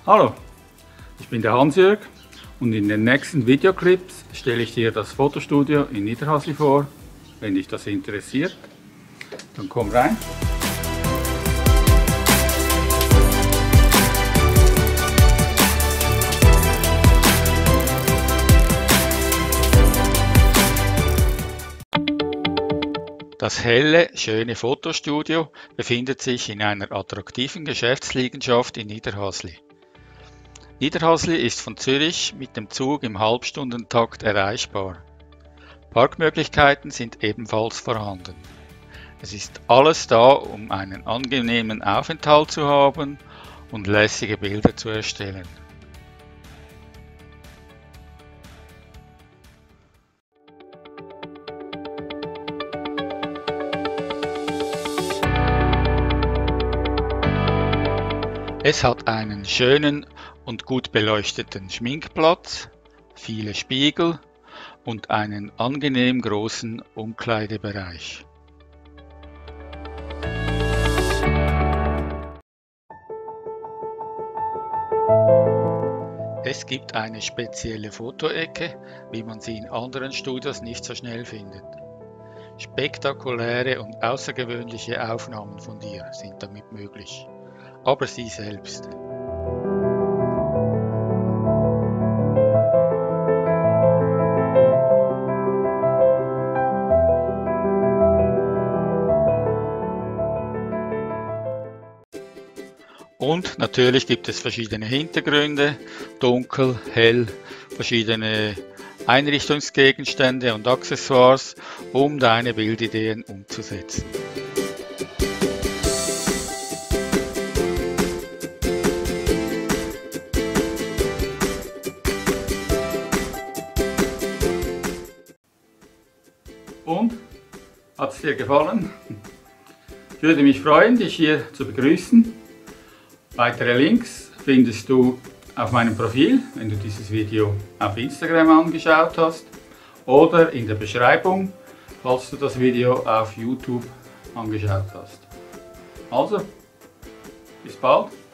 Hallo, ich bin der Hans-Jörg und in den nächsten Videoclips stelle ich dir das Fotostudio in Niederhasli vor. Wenn dich das interessiert, dann komm rein. Das helle, schöne Fotostudio befindet sich in einer attraktiven Geschäftsliegenschaft in Niederhasli. Niederhasli ist von Zürich mit dem Zug im Halbstundentakt erreichbar. Parkmöglichkeiten sind ebenfalls vorhanden. Es ist alles da, um einen angenehmen Aufenthalt zu haben und lässige Bilder zu erstellen. Es hat einen schönen und gut beleuchteten Schminkplatz, viele Spiegel und einen angenehm großen Umkleidebereich. Es gibt eine spezielle Fotoecke, wie man sie in anderen Studios nicht so schnell findet. Spektakuläre und außergewöhnliche Aufnahmen von dir sind damit möglich. Aber sie selbst. Und natürlich gibt es verschiedene Hintergründe, dunkel, hell, verschiedene Einrichtungsgegenstände und Accessoires, um deine Bildideen umzusetzen. Und? Hat es dir gefallen? Ich würde mich freuen, dich hier zu begrüßen. Weitere Links findest du auf meinem Profil, wenn du dieses Video auf Instagram angeschaut hast, oder in der Beschreibung, falls du das Video auf YouTube angeschaut hast. Also, bis bald!